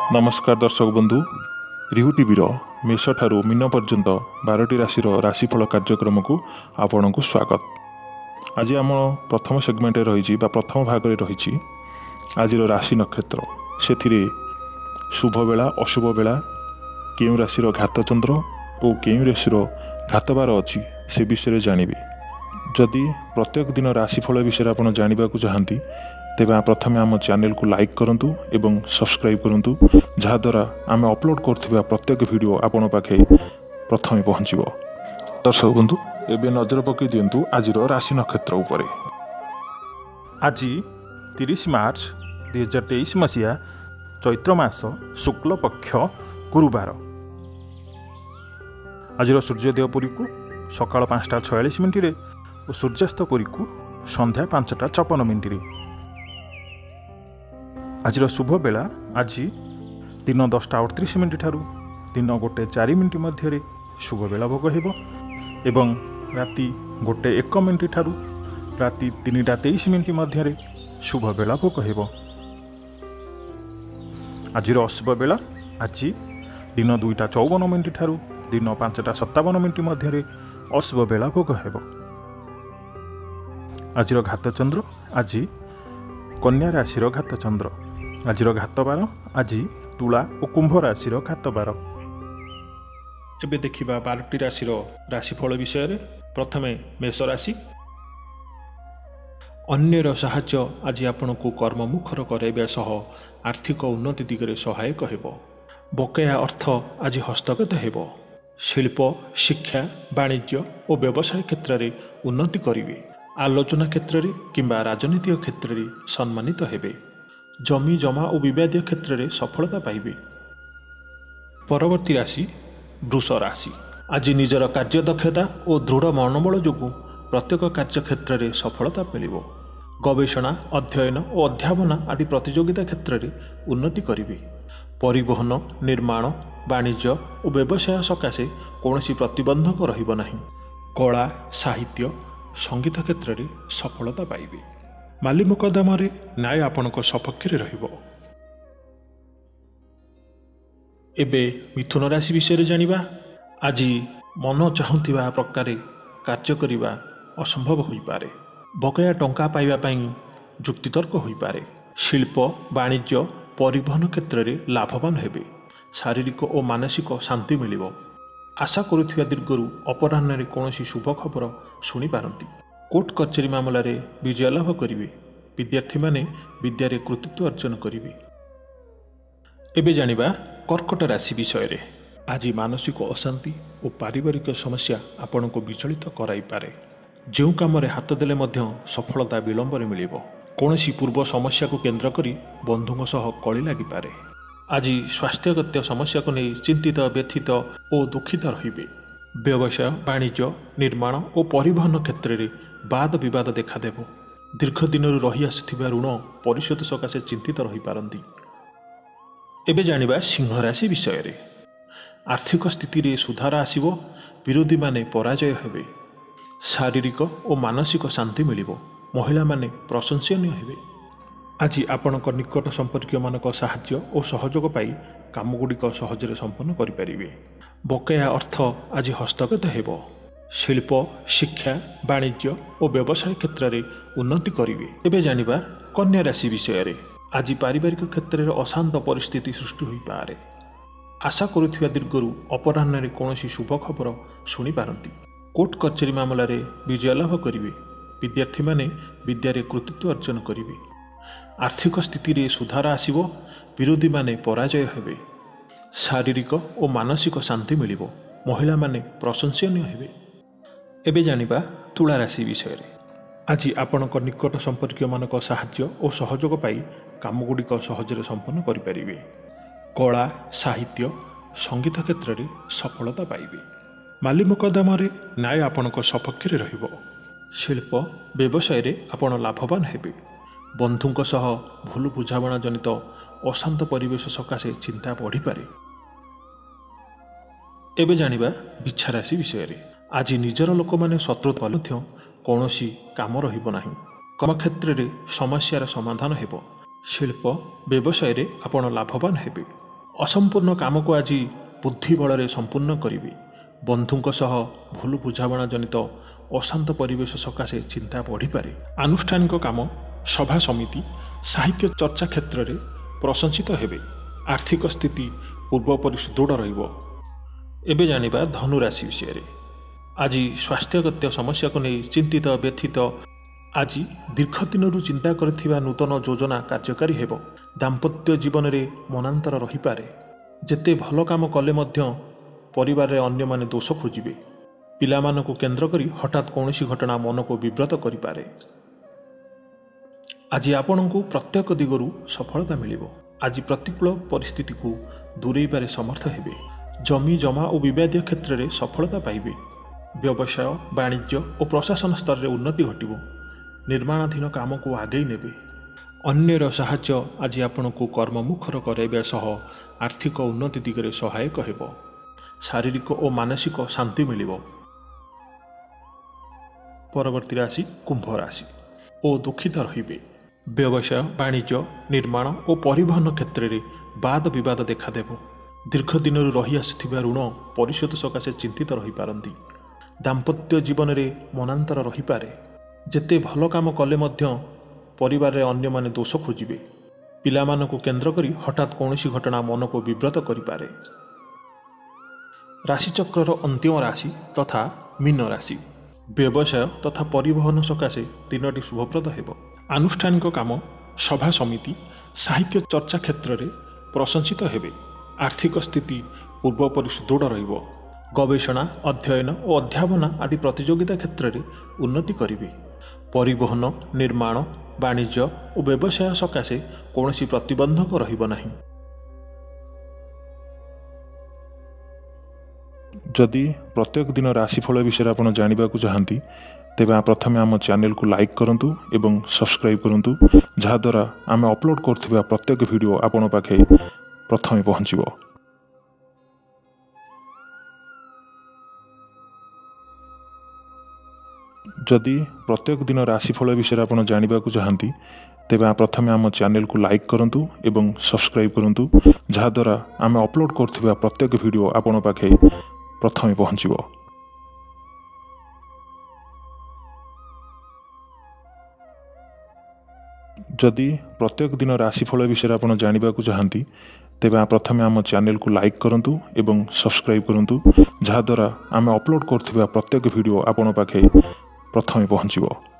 नमस्कार दर्शक बंधु रिहु टीवीर मेष ठारू मीन पर्यंत 12टी राशि राशिफल कार्यक्रम को आपण को स्वागत। आज आम प्रथम सेगमेंट रही प्रथम भाग रही आज राशि नक्षत्र से शुभ बेला अशुभ बेला केउ राशि घातचंद्र और केउ राशि घातबार अच्छी से विषय जानवे। जदि प्रत्येक दिन राशिफल विषय आप जानवा चाहती तेज प्रथम आम चैनल को लाइक करूँ एवं सब्सक्राइब करूँ जहाद्वारा आम अपलोड कर प्रत्येक वीडियो आपण पाखे प्रथम पहुँचो। दर्शक बंधु एवं नजर पकई दिंतु आज राशि नक्षत्र उपरे। आज 30 मार्च 2023 मसीहा चैत्र मास शुक्ल पक्ष गुरुवार। आज सूर्योदय पुरी को सकाळ 5:46 और सूर्यास्त पुरी को संध्या 5:56। आज शुभ बेला आज दिन 10:38 ठारू दिन 1:04 मध्य शुभ बेला भोग हो एवं राति 1:01 ठारू राति 3:23 मध्य शुभ बेला भोग हो। आज अशुभ बेला आज दिन 2:54 ठारू दिन 5:57 मध्य अशुभ बेला भोग हो। आज घातचंद्र आज कन्या राशि घातचंद्र। आज घातबार आज तुला और कुंभ राशि घातबार। एबे देखिबा 12टी राशि राशिफल विषय रे। प्रथमे मेष राशि। अन्यर साहाय्य आज आपण को कर्ममुखर कराइबा सह आर्थिक उन्नति दिगरे सहायक हेबो। बकेया अर्थ आज हस्तगत हेबो। शिल्प शिक्षा वाणिज्य और व्यवसाय क्षेत्र रे उन्नति करिवे। आलोचना क्षेत्र रे किंबा राजनीतिक क्षेत्र रे सम्मानित हेबे। जमी जमा और विवादीय क्षेत्र में सफलता पाइबे। परवर्ती राशि वृष राशि। आज निजर कार्यदक्षता और दृढ़ मनोबल जो प्रत्येक कार्य क्षेत्र में सफलता मिलिबो। गवेषणा अध्ययन और अध्यापना आदि प्रतियोगिता क्षेत्र में उन्नति करिवे। परिवहन निर्माण वाणिज्य और व्यवसाय सकाशे कौनसी प्रतिबंधक रहिबो नाही। कला साहित्य संगीत क्षेत्र में सफलता पाइबे। माली मुकदमा रे न्याय आपणक सपक्ष रहिबो। एबे मिथुन राशि विषय जानिबा। आज मन चाहुथिबा प्रकार कार्य करिबा असंभव होई पारे। बकेया टंका पाइबा पई जुक्तितर्क होई पारे। शिल्प वाणिज्य परिवहन क्षेत्र में लाभवान हेबे। शारीरिक और मानसिक शांति मिलिबो। आशा करुथिबा दीर्घरु अपराह्न रे कोनोसी शुभ खबर सुनी पारंती। कोर्ट कचेरी मामला रे विजय लाभ करिवे। विद्यार्थी माने विद्यारे कृतित्व अर्जन करिवे। एबे जानिबा कर्कट राशि विषय रे। आज मानसिक अशांति और पारिवारिक समस्या आपण को विचलित कराई पारे। जो काम रे हाथ देले मध्य सफलता विलंब रे मिलिबो। कोनोसी पूर्व समस्या को केंद्र करी बंधुओं सह कली लागि पारे। आज स्वास्थ्यगत समस्या को नहीं चिंतित व्यथित और दुखित रहिबे। व्यवसाय वाणिज्य निर्माण और परिवहन क्षेत्र में वाद विवाद देखादेव। दीर्घ दिन रही आसुथिबा ऋण परिशोध सकाशे चिंतित रही पारंती। एबे जानिबा सिंह राशि विषय रे। आर्थिक स्थिति रे सुधार आसिबो। विरोधी माने पराजय हेबे। शारीरिक और मानसिक शांति मिलिबो। महिला माने प्रशंसनीय हेबे। आज आपणक निकट संपर्कीय मानक साहाय्य और सहयोग पाई काम गुड़िक सहजरे संपन्न करिपारिबे। बकेया अर्थ आज हस्तगत हेबो। शिल्प शिक्षा वाणिज्य और व्यवसाय क्षेत्र में उन्नति करिवे। एबे जानिबा कन्या राशि विषय रे। आज पारिवारिक क्षेत्र में अशांत परिस्थिति सृष्टि होई पारे। आशा करुथिबा दीर्घरु अपराह्न रे कोनोसी शुभ खबर सुनी पारंती। कोर्ट कचेरी मामला रे विजय लाभ करिवे। विद्यार्थी माने विद्यारे कृतित्व अर्जन करिवे। आर्थिक स्थिति रे सुधार आसिबो। विरोधी माने पराजय हेबे। शारीरिक और मानसिक शांति मिलिबो। महिला माने प्रशंसनीय हेबे। एबे जानिबा तुला राशि विषय रे। आज आपणक निकट संपर्कीय मानक साहाय्य और सहयोग पाई काम गुड़िक सहजरे संपन्न करिपारिबे। कला साहित्य संगीत क्षेत्र में सफलता पाइबे। माली मुकदमा रे न्याय आपणक सपक्ष रहिबो। शिल्प व्यवसाय रे आपण लाभवान हेबे। बंधुंक सह भूल बुझामणा जनित अशांत परिवेश सकाशे चिंता बढ़ी पारे। एबे जानिबा बिच्छा राशि विषय रे। आज निजर लोक माने शत्रुता मध्य कौनसी काम रहिबो नाही। कर्म क्षेत्र में समस्यार समाधान हेबो। शिल्प व्यवसाय रे आपण लाभवान हेबे। असंपूर्ण काम को आज बुद्धि बल संपूर्ण करेंगे। बंधुों सह भूल बुझाणा जनित अशांत परिवेश सकाशे चिंता बढ़ीपे। आनुष्ठानिक काम सभा समिति साहित्य चर्चा क्षेत्र में प्रशंसित हेबे। आर्थिक स्थिति पूर्वपरि सुदृढ़ रहिबो। एबे जानिबा धनुराशि विषय। आज स्वास्थ्यगत समस्या को नहीं चिंतित व्यथित। आज दीर्घ दिन चिंता करथिबा नूतन योजना कार्यकारी हेबो। दाम्पत्य जीवन में मनांतर रहीपे। जेते भल काम कले मध्य परिवार रे अन्य माने दोष खोजिबे। पिलामानकु केंद्र करी हठात कौनसी घटना मन को विव्रत करिपारे। आज आपणको प्रत्येक दिगरु सफलता मिलिबो। आज प्रतिकूल परिस्थिति को दूरेइबारे समर्थ हेबे। जमी जमा और विवादीय क्षेत्र में सफलता पाइबे। व्यवसाय वाणिज्य और प्रशासन स्तर में उन्नति घटिबो। निर्माणाधीन काम को आगे नेबे। अन्यर साहाय्य आज आपणको कर्ममुखर कराइबा सह आर्थिक उन्नति दिगरे सहायक हेबो। शारीरिक और मानसिक शांति मिलिबो। परवर्ती राशि कुंभ राशि। ओ दुखित रहिबे। व्यवसाय वाणिज्य निर्माण और परिवहन क्षेत्र में वाद विवाद देखादेव। दीर्घ दिन रही आसुथिबा ऋण परिशोध सकाशे चिंतित रही पारंती। दाम्पत्य जीवन में मनांतर रहीपे। जेते भल काम कले मध्य परिवार रे अन्य माने दोष खोजिबे। पिलामानकु केंद्र करी हठात कौनसी घटना मन को विव्रत करिपारे। राशिचक्रर अंतिम राशि तथा मीन राशि। व्यवसाय तथा परिवहन सकाशे दिनटी शुभप्रद हेबो। आनुष्ठानिक काम सभा समिति साहित्य चर्चा क्षेत्र में प्रशंसित हेबे। आर्थिक स्थिति पूर्वपरि सुदृढ़ रहिबो। गवेषणा अध्ययन और अध्यापना आदि प्रतियोगिता क्षेत्र में उन्नति करिबे। परिवहन निर्माण वाणिज्य और व्यवसाय सकाशे कौनसी प्रतिबंधक रहिबो नाही। जदि प्रत्येक दिन राशिफल विषय आप जानवा चाहती तेबे प्रथम आम चैनल को लाइक करंतु एवं सब्सक्राइब करंतु, जहाद्वारा आम अपलोड करथिबा प्रत्येक वीडियो आपण पाखे प्रथमे पहुँचो। जदि प्रत्येक दिन राशिफल विषय आप जानवा चाहती तेबे प्रथमे आम चैनल को लाइक करंतु एवं सब्सक्राइब करंतु, जहाद्वारा आम अपलोड करथिबा प्रत्येक वीडियो आपण पाखे प्रथमे पहुँचो। जदि प्रत्येक दिन राशिफल विषय आप जानवा चाहती तेबे प्रथमे आम चैनल को लाइक करंतु एवं सब्सक्राइब करंतु, जहाद्वारा आम अपलोड करथिबा प्रत्येक वीडियो आपण पाखे प्रथमे पहुँचो।